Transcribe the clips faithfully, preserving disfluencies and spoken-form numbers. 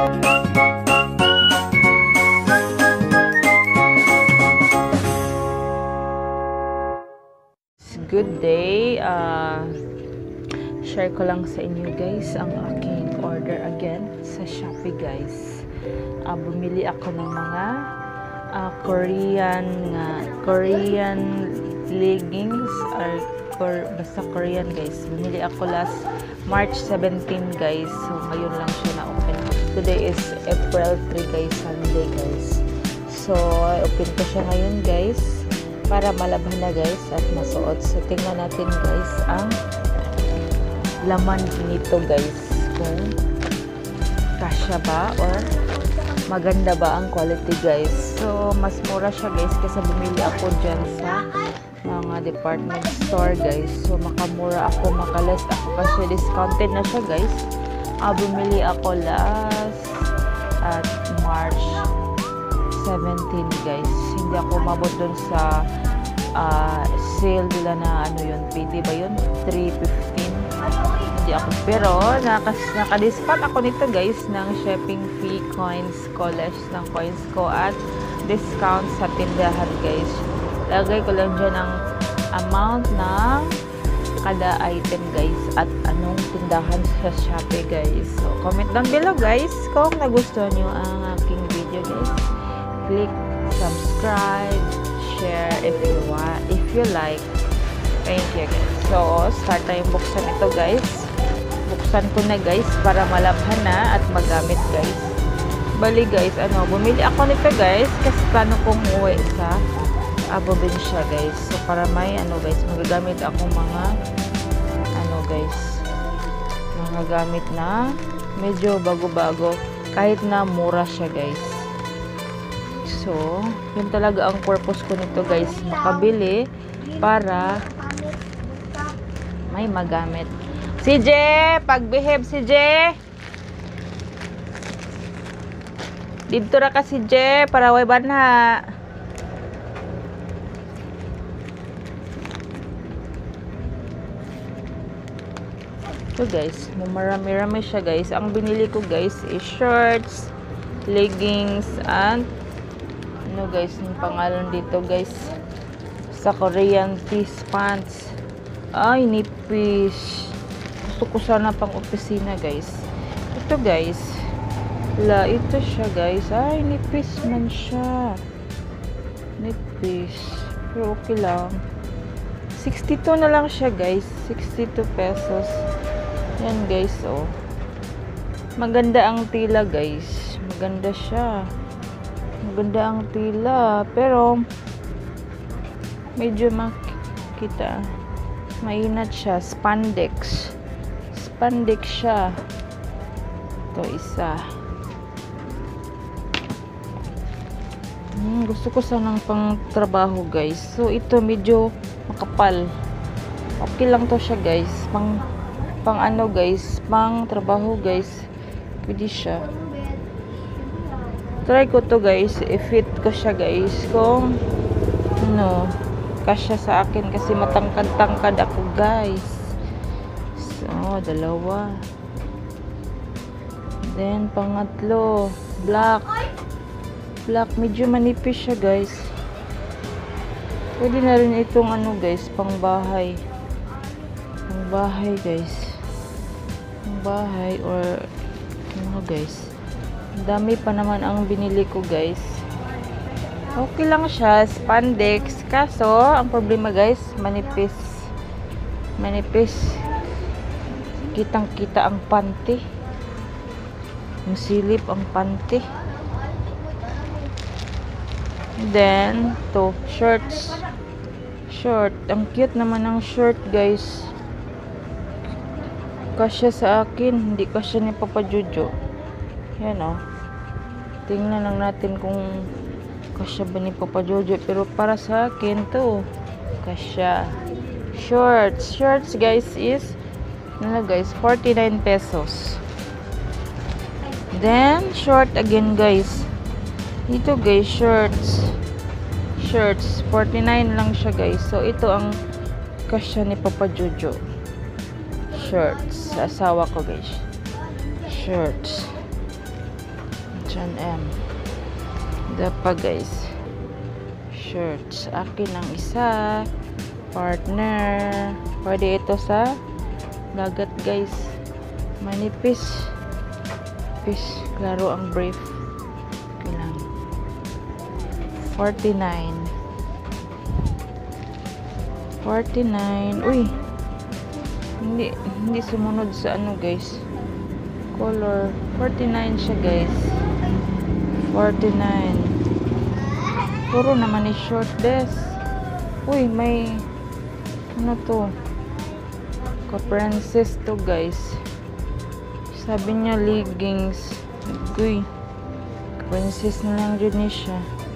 Good day. Uh, share ko lang sa inyo guys ang aking order again sa Shopee guys. Uh, bumili ako ng mga uh, Korean uh, Korean leggings or Cor basta Korean guys. Bumili ako last March seventeenth guys. So ngayon lang siya na-open. Today is April third guys, Sunday guys. So open ko siya ngayon guys para malabhan na guys at masuot. So tingnan natin guys ang laman nito guys, kung kasya ba or maganda ba ang quality guys. So mas mura siya guys kasi bumili ako dyan sa mga department store guys. So makamura ako, makaless ako kasi discounted na siya guys. Uh, bumili ako last at March seventeenth guys. Hindi ako mabot dun sa uh, sale nila na ano yun, pwede ba yun? three fifteen. Hindi ako, pero nakas, nakadiscount ako nito guys ng shipping fee, coins ko, less ng coins ko at discount sa tindahan guys. Lagay ko lang dyan ang amount ng kada item guys at anong tindahan sa Shopee guys. So comment down below guys kung nagustuhan nyo ang aking video guys. Click subscribe, share if you want, if you like. Thank you guys. So start tayong buksan ito guys. Buksan ko na guys para malabhan na at magamit guys. Bali guys, ano, bumili ako nito guys kasi plano kong uwi sa probinsya guys. So para may ano guys, magagamit ako mga ano guys, mga gamit na medyo bago-bago kahit na mura siya guys. So, yun talaga ang purpose ko nito guys, makabili para may magamit. Si J, pagbehave si J. Dito ra ka si J para way banha. So guys, marami-rami siya guys. Ang binili ko guys is shorts, leggings, and ano guys, yung pangalan dito guys sa Korean tees pants. Ay, nipis. Gusto ko sana pang opisina guys. Ito guys, la, ito siya guys. Ay, nipis man siya. Nipis. Pero okay lang. sixty-two na lang siya guys. sixty-two pesos. Yan guys, oh. Maganda ang tila guys. Maganda siya. Maganda ang tila, pero medyo makita mainat siya. Spandex spandex siya. Ito isa. hmm, gusto ko sanang pang trabaho guys. So ito medyo makapal. Okay lang to siya guys, pang pang ano guys, pang trabaho guys, pwede siya. Try ko to guys, i-fit ko siya guys kung ano, kasya sa akin kasi matangkad-tangkad ako guys. So, dalawa. Then, pangatlo, black. Black, medyo manipis siya guys. Pwede na rin itong ano guys, pang bahay. Pang bahay guys. Pang bahay or ano guys. Dami pa naman ang binili ko guys. Okay lang siya, spandex. Kaso, ang problema guys, manipis. Manipis. Kitang-kita ang panty. Ang silip ang panty. Then, to shorts. Short. Ang cute naman ng short guys. Kasya sa akin, hindi kasya ni Papa Jojo. Yan o. Tingnan lang natin kung kasya ba ni Papa Jojo. Pero para sa akin to, kasya. Shorts. Shorts guys is, ano guys, forty-nine pesos. Then, short again guys. Ito guys, shorts. Shorts. forty-nine lang siya guys. So, ito ang kasya ni Papa Jojo. Shorts. Sa asawa ko guys. Shorts. H and M. Dapa guys. Shirts. Akin ang isa. Partner. Pwede ito sa dagat guys. Manipis. Fish. Klaro ang brief. Kailang. forty-nine. forty-nine. Uy. Hindi, hindi sumunod sa ano guys. Color. forty-nine siya guys. forty-nine. Puro naman ni short dress. Uy, may ano to? Ka-princess to guys. Sabi niya leggings. Uy. Princess na lang rin niya siya.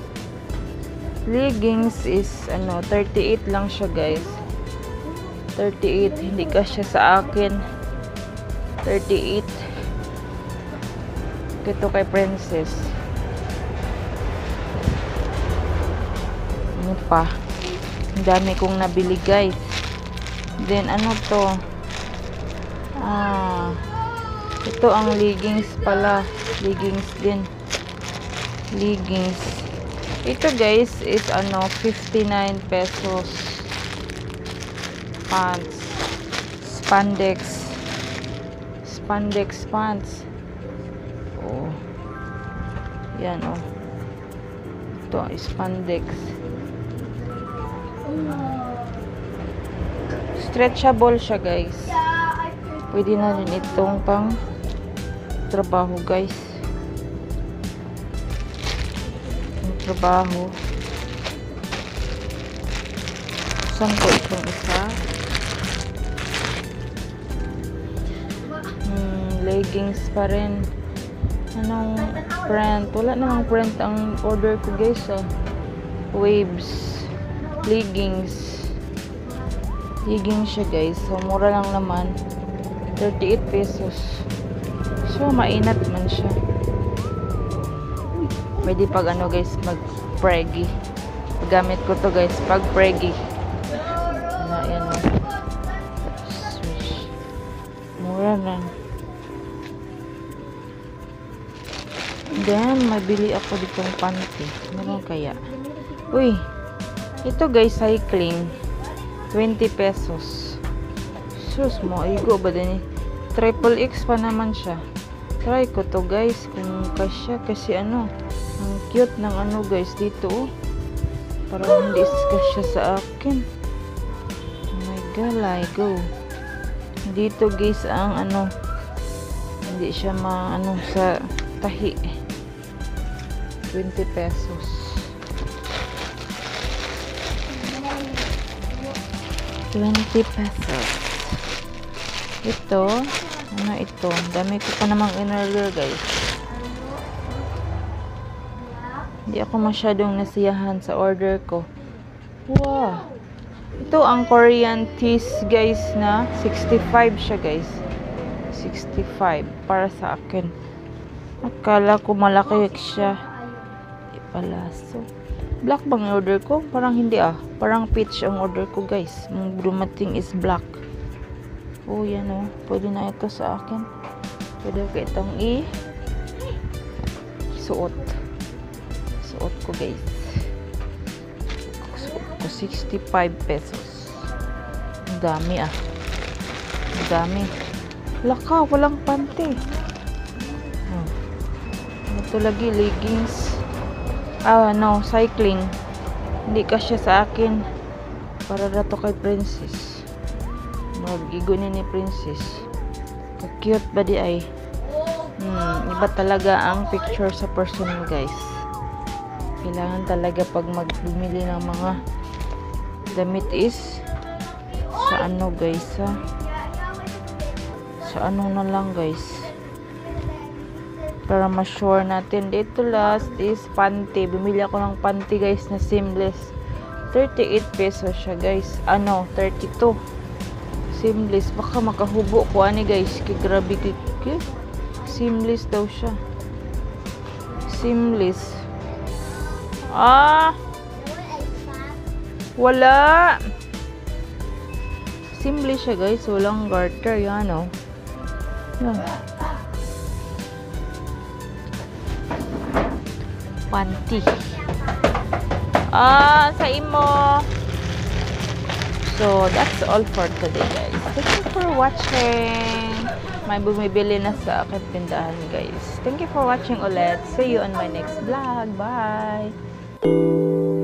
Leggings is ano, thirty-eight lang siya guys. thirty-eight. Hindi ka siya sa akin. thirty-eight. Ito kay princess. Ano pa? Ang dami kong nabili guys. Then ano to? Ah, ito ang leggings pala. Leggings din. Leggings. Ito guys is ano, fifty-nine pesos. Pants. Spandex. Spandex pants. Oh. Yan oh. Ito spandex. Stretchable siya guys. Pwede na rin itong pang trabaho guys. Pang trabaho. Saan ko itong isa? Hmm, leggings pa rin. Anong print? Wala namang print ang order ko guys ah. Waves. Leggings. Leggings siya guys. So, mura lang naman. thirty-eight pesos. So, mainat man siya. Pwede pag ano guys, mag-preggy. Gamit ko to guys, pag preggy. Ano, yan o. Switch. Mura lang. Then, mabili ako ditong panty. Meron kaya? Uy! Ito guys, cycling. twenty pesos. Sus mo, igo ba din eh? Triple X pa naman siya. Try ko to guys, kung kasya. Kasi ano, ang cute ng ano guys dito oh. Parang hindi kasya sa akin. Oh my god, I go. Dito guys, ang ano, hindi siya ma, ano, sa tahi. twenty pesos. twenty pesos. Ito, ano ito? Dami ko pa namang in-order guys. Hindi ako masyadong nasiyahan sa order ko. Wow! Ito ang Korean tees guys na sixty-five siya guys. sixty-five para sa akin. Akala ko malaki siya. Di pala. So, black bang order ko? Parang hindi ah. Parang peach ang order ko guys. Ang dumating is black. Oh yan oh. Pwede na ito sa akin. Pwede ko itong i suot. Suot ko guys. Suot ko sixty-five pesos. Ang dami ah. Ang dami. Laka, walang panty. Hmm. Ito lagi leggings. Ah, no, cycling. Hindi kasya sa akin. Para na to kay princess. Mag-igo ni ni princess. Ka-cute ba di ay? Hmm, iba talaga ang picture sa personal guys. Kailangan talaga pag magbumili ng mga damit is sa ano guys ha? Sa ano na lang guys. Para ma-sure natin. Dito last is panty. Bumili ako ng panty guys na seamless. thirty-eight pesos siya guys. Ano, thirty-two. Seamless. Baka makahubo ko ani guys. Kaya grabe kaya. Seamless daw siya. Seamless. Ah! Wala! Seamless siya guys. Walang garter. Yan o. Yan. panty. Ah, sa imo. So, that's all for today, guys. Thank you for watching. May bumibili na sa akin tindahan, guys. Thank you for watching ulit. See you on my next vlog. Bye!